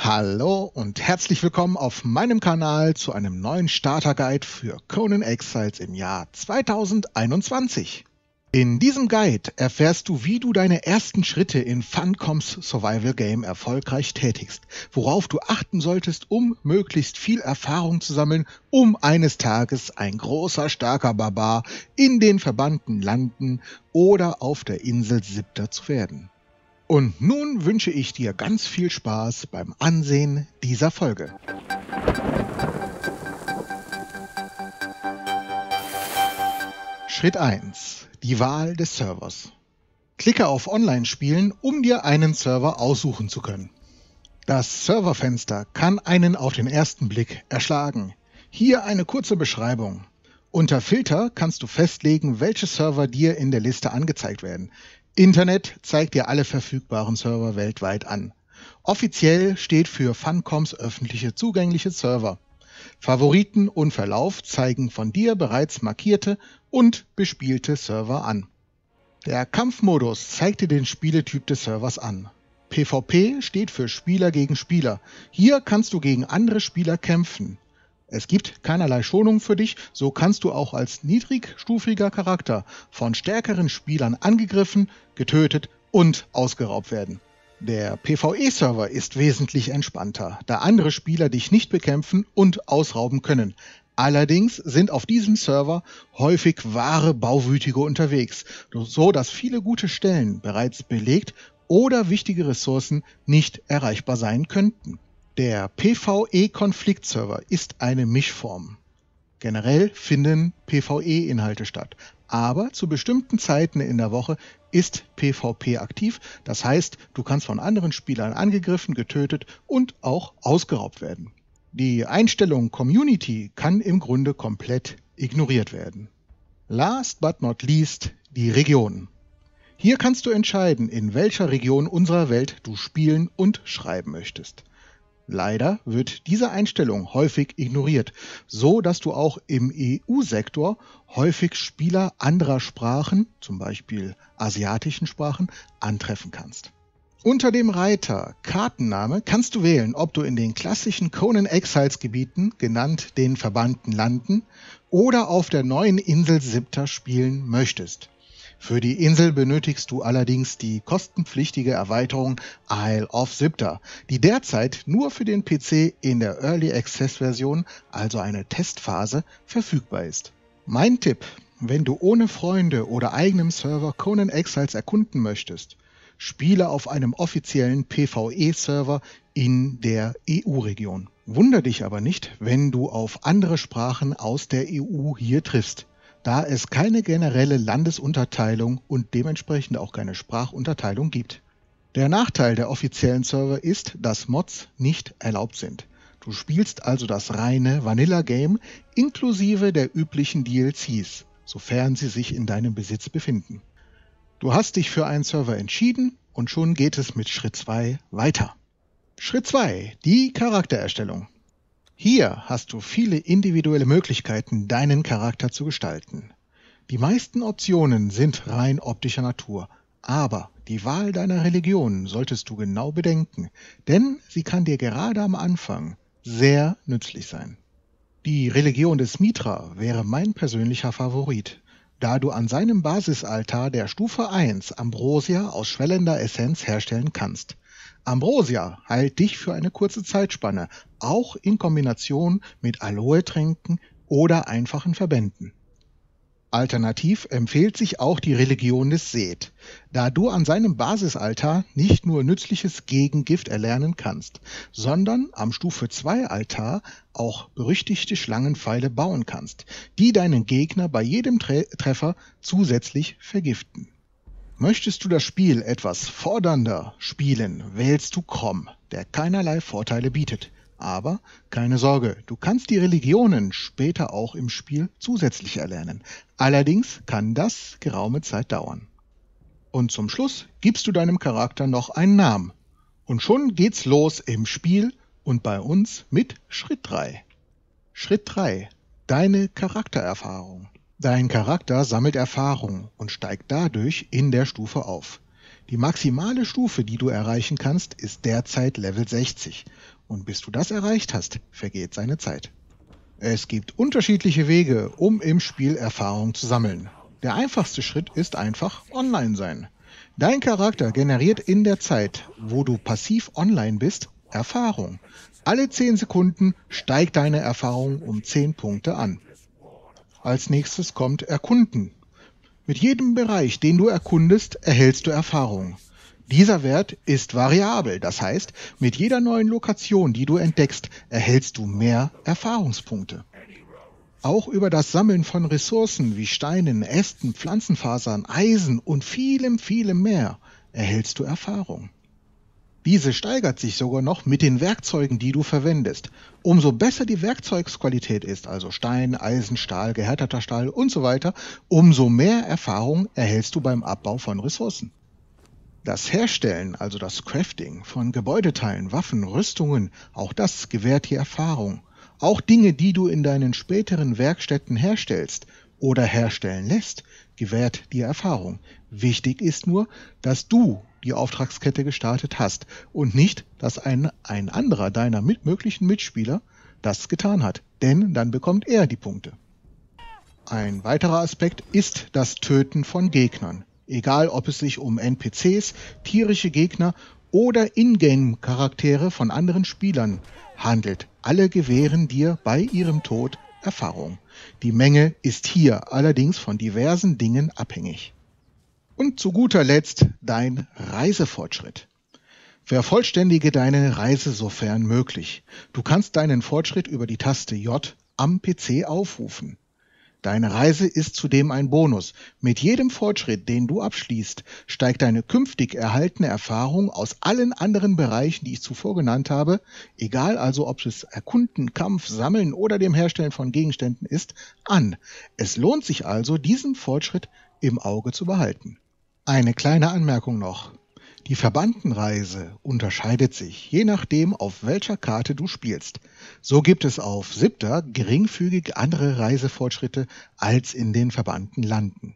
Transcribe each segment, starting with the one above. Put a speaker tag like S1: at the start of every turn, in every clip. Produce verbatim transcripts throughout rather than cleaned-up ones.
S1: Hallo und herzlich willkommen auf meinem Kanal zu einem neuen Starter-Guide für Conan Exiles im Jahr zweitausendeinundzwanzig. In diesem Guide erfährst du, wie du deine ersten Schritte in Funcoms Survival Game erfolgreich tätigst, worauf du achten solltest, um möglichst viel Erfahrung zu sammeln, um eines Tages ein großer, starker Barbar in den verbannten Landen oder auf der Insel Siptah zu werden. Und nun wünsche ich dir ganz viel Spaß beim Ansehen dieser Folge. Schritt eins. Die Wahl des Servers. Klicke auf Online-Spielen, um dir einen Server aussuchen zu können. Das Serverfenster kann einen auf den ersten Blick erschlagen. Hier eine kurze Beschreibung. Unter Filter kannst du festlegen, welche Server dir in der Liste angezeigt werden. Internet zeigt dir alle verfügbaren Server weltweit an. Offiziell steht für Funcoms öffentliche zugängliche Server. Favoriten und Verlauf zeigen von dir bereits markierte und bespielte Server an. Der Kampfmodus zeigt dir den Spieletyp des Servers an. PvP steht für Spieler gegen Spieler. Hier kannst du gegen andere Spieler kämpfen. Es gibt keinerlei Schonung für dich, so kannst du auch als niedrigstufiger Charakter von stärkeren Spielern angegriffen, getötet und ausgeraubt werden. Der PvE-Server ist wesentlich entspannter, da andere Spieler dich nicht bekämpfen und ausrauben können. Allerdings sind auf diesem Server häufig wahre Bauwütige unterwegs, so dass viele gute Stellen bereits belegt oder wichtige Ressourcen nicht erreichbar sein könnten. Der PvE-Konfliktserver ist eine Mischform. Generell finden PvE-Inhalte statt, aber zu bestimmten Zeiten in der Woche ist PvP aktiv, das heißt, du kannst von anderen Spielern angegriffen, getötet und auch ausgeraubt werden. Die Einstellung Community kann im Grunde komplett ignoriert werden. Last but not least die Regionen. Hier kannst du entscheiden, in welcher Region unserer Welt du spielen und schreiben möchtest. Leider wird diese Einstellung häufig ignoriert, so dass du auch im E U-Sektor häufig Spieler anderer Sprachen, zum Beispiel asiatischen Sprachen, antreffen kannst. Unter dem Reiter Kartenname kannst du wählen, ob du in den klassischen Conan Exiles Gebieten, genannt den verbannten Landen, oder auf der neuen Insel Siptah spielen möchtest. Für die Insel benötigst du allerdings die kostenpflichtige Erweiterung Isle of Siptah, die derzeit nur für den P C in der Early Access Version, also eine Testphase, verfügbar ist. Mein Tipp, wenn du ohne Freunde oder eigenem Server Conan Exiles erkunden möchtest, spiele auf einem offiziellen PvE-Server in der E U-Region. Wunder dich aber nicht, wenn du auf andere Sprachen aus der E U hier triffst, da es keine generelle Landesunterteilung und dementsprechend auch keine Sprachunterteilung gibt. Der Nachteil der offiziellen Server ist, dass Mods nicht erlaubt sind. Du spielst also das reine Vanilla-Game inklusive der üblichen D L Cs, sofern sie sich in deinem Besitz befinden. Du hast dich für einen Server entschieden und schon geht es mit Schritt zwei weiter. Schritt zwei. Die Charaktererstellung. Hier hast du viele individuelle Möglichkeiten, deinen Charakter zu gestalten. Die meisten Optionen sind rein optischer Natur, aber die Wahl deiner Religion solltest du genau bedenken, denn sie kann dir gerade am Anfang sehr nützlich sein. Die Religion des Mithra wäre mein persönlicher Favorit, da du an seinem Basisaltar der Stufe eins Ambrosia aus schwellender Essenz herstellen kannst. Ambrosia heilt dich für eine kurze Zeitspanne, auch in Kombination mit Aloe-Tränken oder einfachen Verbänden. Alternativ empfiehlt sich auch die Religion des Seth, da du an seinem Basisaltar nicht nur nützliches Gegengift erlernen kannst, sondern am Stufe zwei Altar auch berüchtigte Schlangenpfeile bauen kannst, die deinen Gegner bei jedem Tre- Treffer zusätzlich vergiften. Möchtest du das Spiel etwas fordernder spielen, wählst du Chrom, der keinerlei Vorteile bietet. Aber keine Sorge, du kannst die Religionen später auch im Spiel zusätzlich erlernen. Allerdings kann das geraume Zeit dauern. Und zum Schluss gibst du deinem Charakter noch einen Namen. Und schon geht's los im Spiel und bei uns mit Schritt drei. Schritt drei. Deine Charaktererfahrung. Dein Charakter sammelt Erfahrung und steigt dadurch in der Stufe auf. Die maximale Stufe, die du erreichen kannst, ist derzeit Level sechzig. Und bis du das erreicht hast, vergeht seine Zeit. Es gibt unterschiedliche Wege, um im Spiel Erfahrung zu sammeln. Der einfachste Schritt ist einfach online sein. Dein Charakter generiert in der Zeit, wo du passiv online bist, Erfahrung. Alle zehn Sekunden steigt deine Erfahrung um zehn Punkte an. Als nächstes kommt Erkunden. Mit jedem Bereich, den du erkundest, erhältst du Erfahrung. Dieser Wert ist variabel, das heißt, mit jeder neuen Lokation, die du entdeckst, erhältst du mehr Erfahrungspunkte. Auch über das Sammeln von Ressourcen wie Steinen, Ästen, Pflanzenfasern, Eisen und vielem, vielem mehr erhältst du Erfahrung. Diese steigert sich sogar noch mit den Werkzeugen, die du verwendest. Umso besser die Werkzeugsqualität ist, also Stein, Eisen, Stahl, gehärteter Stahl und so weiter, umso mehr Erfahrung erhältst du beim Abbau von Ressourcen. Das Herstellen, also das Crafting von Gebäudeteilen, Waffen, Rüstungen, auch das gewährt dir Erfahrung. Auch Dinge, die du in deinen späteren Werkstätten herstellst oder herstellen lässt, gewährt dir Erfahrung. Wichtig ist nur, dass du die Auftragskette gestartet hast und nicht, dass ein, ein anderer deiner mit möglichen Mitspieler das getan hat, denn dann bekommt er die Punkte. Ein weiterer Aspekt ist das Töten von Gegnern. Egal, ob es sich um N P Cs, tierische Gegner oder Ingame-Charaktere von anderen Spielern handelt. Alle gewähren dir bei ihrem Tod Erfahrung. Die Menge ist hier allerdings von diversen Dingen abhängig. Und zu guter Letzt dein Reisefortschritt. Vervollständige deine Reise sofern möglich. Du kannst deinen Fortschritt über die Taste J am P C aufrufen. Deine Reise ist zudem ein Bonus. Mit jedem Fortschritt, den du abschließt, steigt deine künftig erhaltene Erfahrung aus allen anderen Bereichen, die ich zuvor genannt habe, egal also ob es Erkunden, Kampf, Sammeln oder dem Herstellen von Gegenständen ist, an. Es lohnt sich also, diesen Fortschritt im Auge zu behalten. Eine kleine Anmerkung noch. Die Verbandenreise unterscheidet sich, je nachdem, auf welcher Karte du spielst. So gibt es auf Siptah geringfügig andere Reisefortschritte als in den verbannten Landen.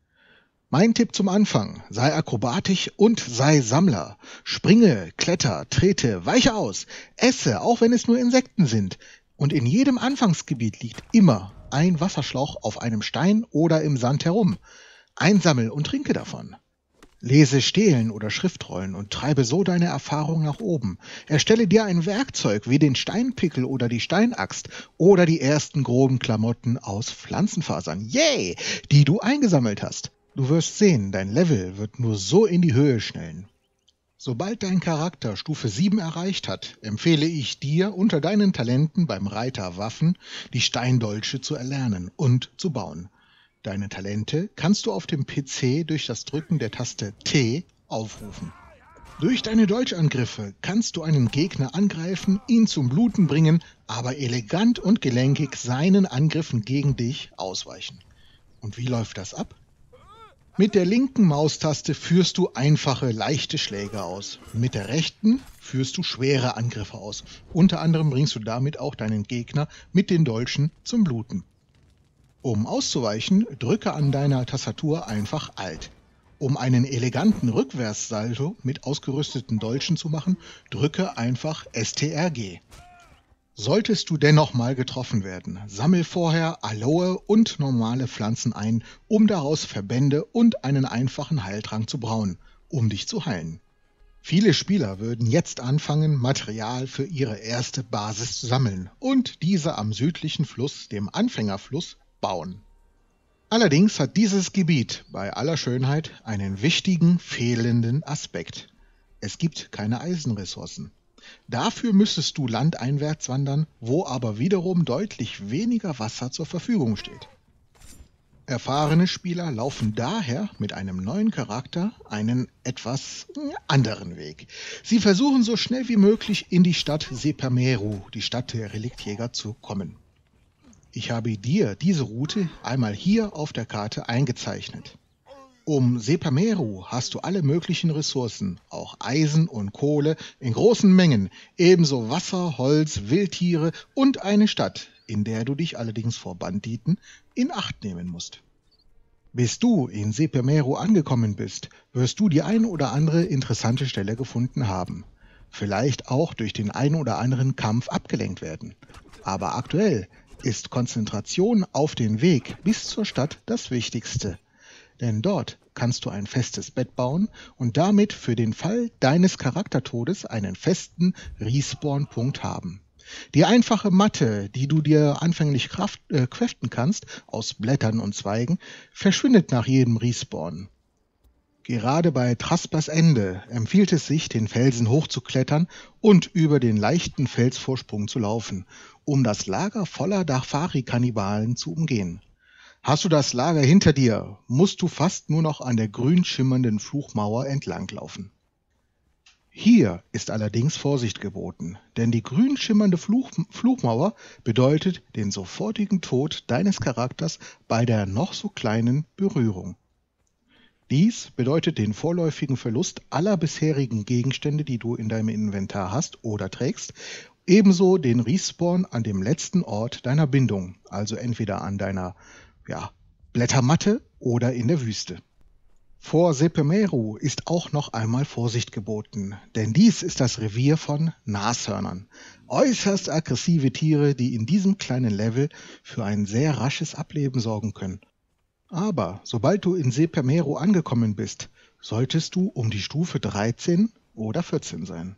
S1: Mein Tipp zum Anfang: Sei akrobatisch und sei Sammler. Springe, kletter, trete, weiche aus, esse, auch wenn es nur Insekten sind. Und in jedem Anfangsgebiet liegt immer ein Wasserschlauch auf einem Stein oder im Sand herum. Einsammel und trinke davon. Lese Stelen oder Schriftrollen und treibe so deine Erfahrung nach oben. Erstelle dir ein Werkzeug wie den Steinpickel oder die Steinaxt oder die ersten groben Klamotten aus Pflanzenfasern, yay, die du eingesammelt hast. Du wirst sehen, dein Level wird nur so in die Höhe schnellen. Sobald dein Charakter Stufe sieben erreicht hat, empfehle ich dir, unter deinen Talenten beim Reiter Waffen die Steindolche zu erlernen und zu bauen. Deine Talente kannst du auf dem P C durch das Drücken der Taste T aufrufen. Durch deine Dolchangriffe kannst du einen Gegner angreifen, ihn zum Bluten bringen, aber elegant und gelenkig seinen Angriffen gegen dich ausweichen. Und wie läuft das ab? Mit der linken Maustaste führst du einfache, leichte Schläge aus. Mit der rechten führst du schwere Angriffe aus. Unter anderem bringst du damit auch deinen Gegner mit den Dolchen zum Bluten. Um auszuweichen, drücke an deiner Tastatur einfach Alt. Um einen eleganten Rückwärtssalto mit ausgerüsteten Dolchen zu machen, drücke einfach S T R G. Solltest du dennoch mal getroffen werden, sammel vorher Aloe und normale Pflanzen ein, um daraus Verbände und einen einfachen Heiltrank zu brauen, um dich zu heilen. Viele Spieler würden jetzt anfangen, Material für ihre erste Basis zu sammeln und diese am südlichen Fluss, dem Anfängerfluss, bauen. Allerdings hat dieses Gebiet bei aller Schönheit einen wichtigen fehlenden Aspekt. Es gibt keine Eisenressourcen. Dafür müsstest du landeinwärts wandern, wo aber wiederum deutlich weniger Wasser zur Verfügung steht. Erfahrene Spieler laufen daher mit einem neuen Charakter einen etwas anderen Weg. Sie versuchen so schnell wie möglich in die Stadt Sepameru, die Stadt der Reliktjäger, zu kommen. Ich habe dir diese Route einmal hier auf der Karte eingezeichnet. Um Sepameru hast du alle möglichen Ressourcen, auch Eisen und Kohle in großen Mengen, ebenso Wasser, Holz, Wildtiere und eine Stadt, in der du dich allerdings vor Banditen in Acht nehmen musst. Bis du in Sepermeru angekommen bist, wirst du die ein oder andere interessante Stelle gefunden haben. Vielleicht auch durch den ein oder anderen Kampf abgelenkt werden. Aber aktuell ist Konzentration auf den Weg bis zur Stadt das Wichtigste. Denn dort kannst du ein festes Bett bauen und damit für den Fall deines Charaktertodes einen festen Respawn-Punkt haben. Die einfache Matte, die du dir anfänglich kraft, äh, craften kannst, aus Blättern und Zweigen, verschwindet nach jedem Respawn. Gerade bei Traspers Ende empfiehlt es sich, den Felsen hochzuklettern und über den leichten Felsvorsprung zu laufen, um das Lager voller Dafari-Kannibalen zu umgehen. Hast du das Lager hinter dir, musst du fast nur noch an der grün schimmernden Fluchmauer entlanglaufen. Hier ist allerdings Vorsicht geboten, denn die grün schimmernde Fluch, Fluchmauer bedeutet den sofortigen Tod deines Charakters bei der noch so kleinen Berührung. Dies bedeutet den vorläufigen Verlust aller bisherigen Gegenstände, die du in deinem Inventar hast oder trägst, ebenso den Respawn an dem letzten Ort deiner Bindung, also entweder an deiner ja, Blättermatte oder in der Wüste. Vor Sepermeru ist auch noch einmal Vorsicht geboten, denn dies ist das Revier von Nashörnern. Äußerst aggressive Tiere, die in diesem kleinen Level für ein sehr rasches Ableben sorgen können. Aber sobald du in Sepermeru angekommen bist, solltest du um die Stufe dreizehn oder vierzehn sein.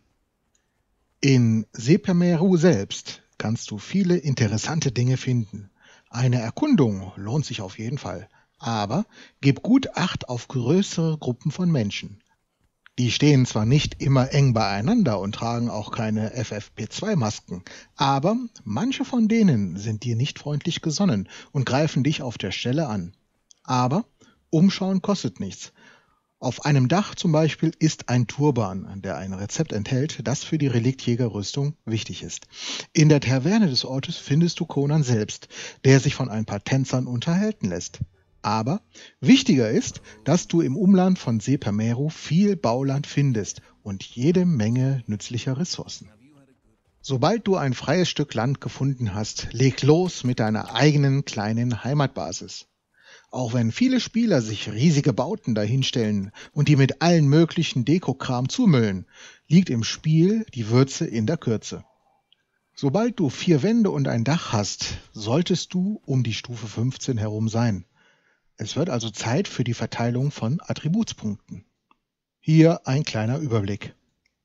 S1: In Sepermeru selbst kannst du viele interessante Dinge finden. Eine Erkundung lohnt sich auf jeden Fall. Aber gib gut Acht auf größere Gruppen von Menschen. Die stehen zwar nicht immer eng beieinander und tragen auch keine F F P zwei Masken, aber manche von denen sind dir nicht freundlich gesonnen und greifen dich auf der Stelle an. Aber Umschauen kostet nichts. Auf einem Dach zum Beispiel ist ein Turban, der ein Rezept enthält, das für die Reliktjägerrüstung wichtig ist. In der Taverne des Ortes findest du Conan selbst, der sich von ein paar Tänzern unterhalten lässt. Aber wichtiger ist, dass du im Umland von Sepermeru viel Bauland findest und jede Menge nützlicher Ressourcen. Sobald du ein freies Stück Land gefunden hast, leg los mit deiner eigenen kleinen Heimatbasis. Auch wenn viele Spieler sich riesige Bauten dahinstellen und die mit allen möglichen Dekokram zumüllen, liegt im Spiel die Würze in der Kürze. Sobald du vier Wände und ein Dach hast, solltest du um die Stufe fünfzehn herum sein. Es wird also Zeit für die Verteilung von Attributspunkten. Hier ein kleiner Überblick.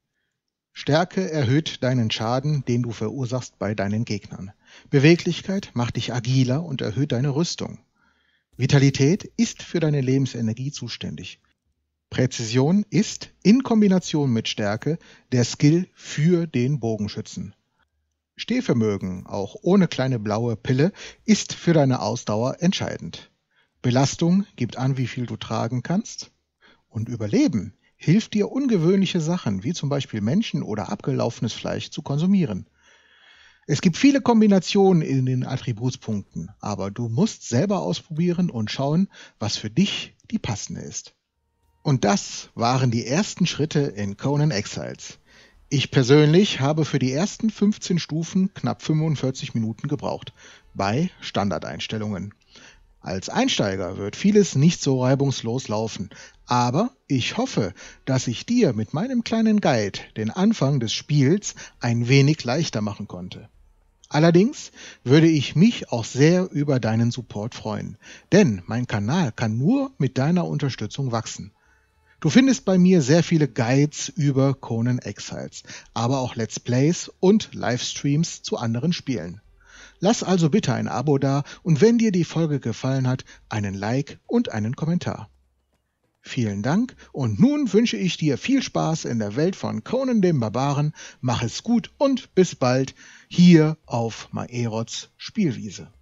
S1: Stärke erhöht deinen Schaden, den du verursachst bei deinen Gegnern. Beweglichkeit macht dich agiler und erhöht deine Rüstung. Vitalität ist für deine Lebensenergie zuständig. Präzision ist in Kombination mit Stärke der Skill für den Bogenschützen. Stehvermögen, auch ohne kleine blaue Pille, ist für deine Ausdauer entscheidend. Belastung gibt an, wie viel du tragen kannst. Und Überleben hilft dir, ungewöhnliche Sachen, wie zum Beispiel Menschen oder abgelaufenes Fleisch, zu konsumieren. Es gibt viele Kombinationen in den Attributspunkten, aber du musst selber ausprobieren und schauen, was für dich die passende ist. Und das waren die ersten Schritte in Conan Exiles. Ich persönlich habe für die ersten fünfzehn Stufen knapp fünfundvierzig Minuten gebraucht, bei Standardeinstellungen. Als Einsteiger wird vieles nicht so reibungslos laufen, aber ich hoffe, dass ich dir mit meinem kleinen Guide den Anfang des Spiels ein wenig leichter machen konnte. Allerdings würde ich mich auch sehr über deinen Support freuen, denn mein Kanal kann nur mit deiner Unterstützung wachsen. Du findest bei mir sehr viele Guides über Conan Exiles, aber auch Let's Plays und Livestreams zu anderen Spielen. Lass also bitte ein Abo da und wenn dir die Folge gefallen hat, einen Like und einen Kommentar. Vielen Dank und nun wünsche ich dir viel Spaß in der Welt von Conan dem Barbaren. Mach es gut und bis bald hier auf Maerods Spielwiese.